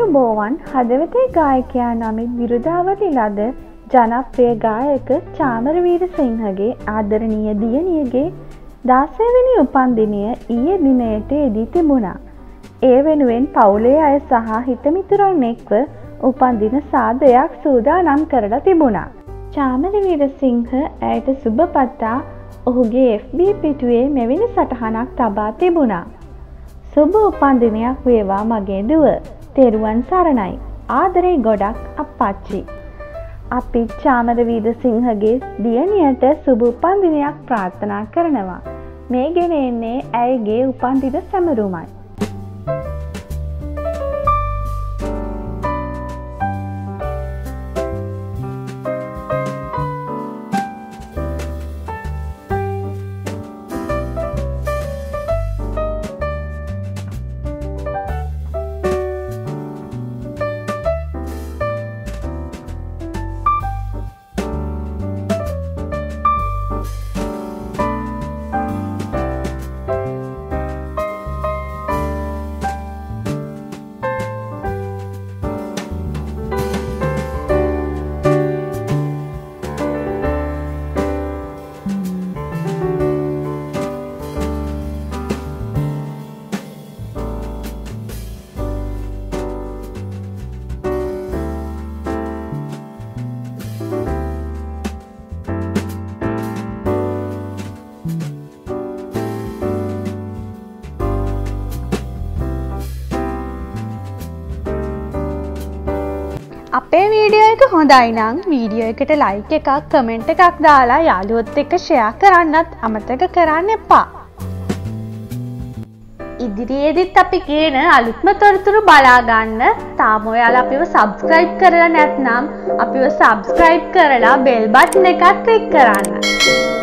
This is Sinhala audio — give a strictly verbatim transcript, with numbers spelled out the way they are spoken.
බෝවන් හදවතේ ගායකයා නමින් විරුදාවලි ලද ජනප්‍රිය ගායක චාමර වීරසිංහගේ ආදරණීය දියණියගේ දාසය වෙනි උපන්දිනය ඊයේ දිනයට යෙදී තිබුණා. ඒ වෙනුවෙන් පවුලේ අය සහ හිතමිතුරන් එක්ව උපන්දින සාදයක් සූදානම් කරලා තිබුණා. චාමර වීරසිංහ ඇයට සුබ පතා ඔහුගේ එෆ් බී පිටුවේ මෙවැනි සටහනක් තබා තිබුණා. සුබ උපන්දිනයක් වේවා මගේ දුව. තෙරුවන් සරණයි. ආදරේ ගොඩක් අප්පච්චි. අපි චාමර වීරසිංහගේ දියණියට සුබ උපන්දිනයක් ප්‍රාර්ථනා කරනවා. මේ ගෙන එන්නේ ඇයගේ උපන්දින සැමරුමයි. අපේ වීඩියෝ එක හොඳයි නම් වීඩියෝ එකට ලයික් එකක් කමෙන්ට් එකක් දාලා යාළුවොත් එක්ක ෂෙයා කරන්නත් අමතක කරන්න එපා. ඉදිරියේදීත් අපි කියන අලුත්ම තොරතුරු බලා ගන්න තාම ඔයාලා අපිව සබ්ස්ක්‍රයිබ් කරලා නැත්නම් අපිව සබ්ස්ක්‍රයිබ් කරලා බෙල් බටන් එකක් ක්ලික් කරන්න.